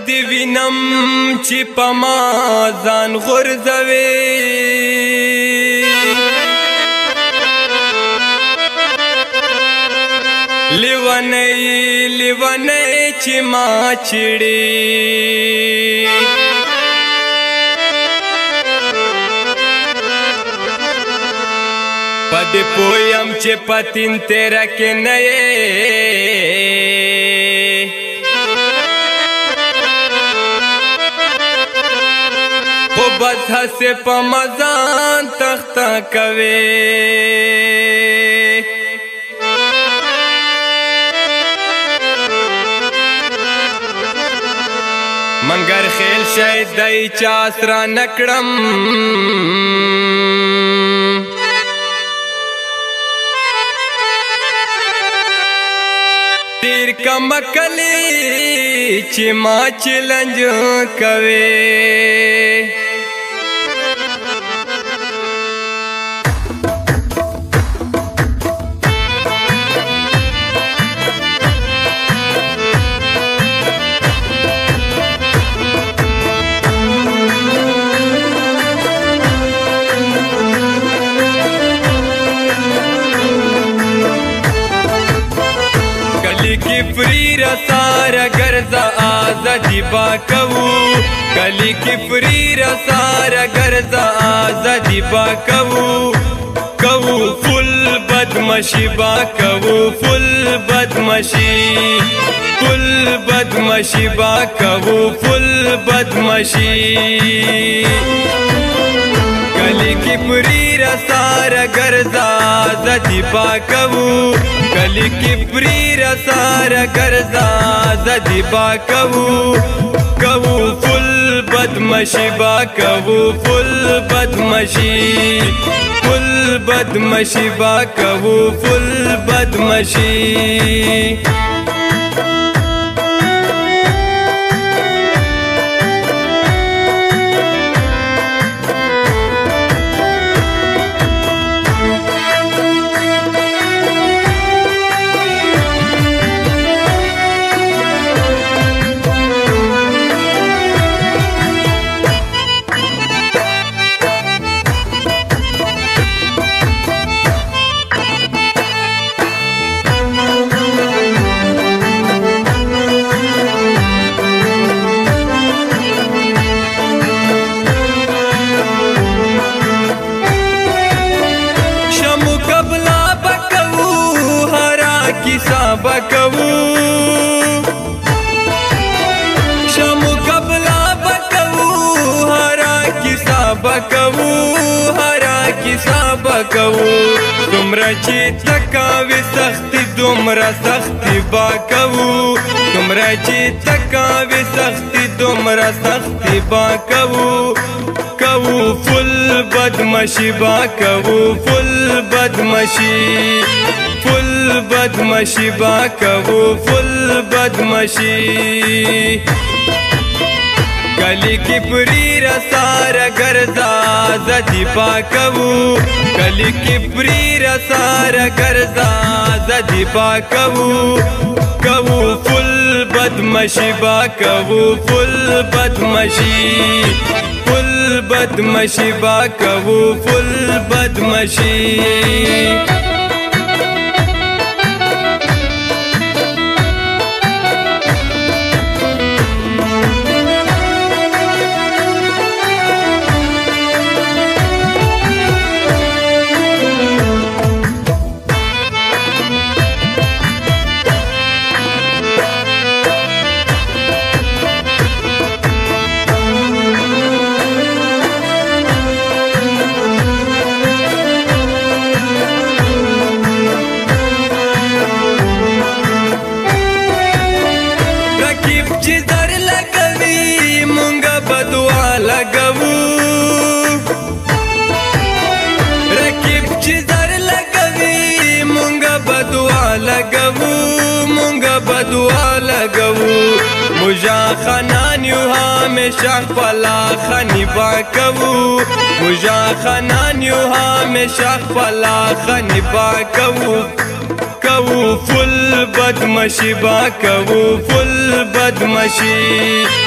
دی وینم چې په ما ځان غورځوي لیونی چې ما چړي پدې پویم چې پتین تیرا کې نه یې خو بس هسې په مزان تخته کوي منګر خیل شاید دی چا سره نکړم تیر کم کلی چې ما چلنج کوي فری رسار گرزا آزادی با کوو کلی کی فری رسار گرزا آزادی با کوو فل بدمشی با کوو فل بدمشی با کوو فل بدمشی کلی کی پری رسار گرزا زدی پاکوو کلی کی پری رسار گرزا زدی پاکوو فل بدمشی با کوو فل بدمشی با کوو فل بدمشی بکوو شمو قبلا بکوو هرا کیسا بکوو دومره چې تکاوي سختی دومره سختی باکوو دومره چې تکاوي سختی دومره سختی باکوو فل بدمشی باکوو فل بدمشی باکوو فل بدمشی کلی کی پری رسار گرزا زدی پاکوو کلی کی پری رسار گرزا زدی پاکوو فل بدمشی باکوو فل بدمشی باکوو فل بدمشی مجا خنان یو همیشه خپلا خنی باکوو مجا خنان یو همیشه خپلا خنی باکوو فل بدمشی باکوو فل بدمشی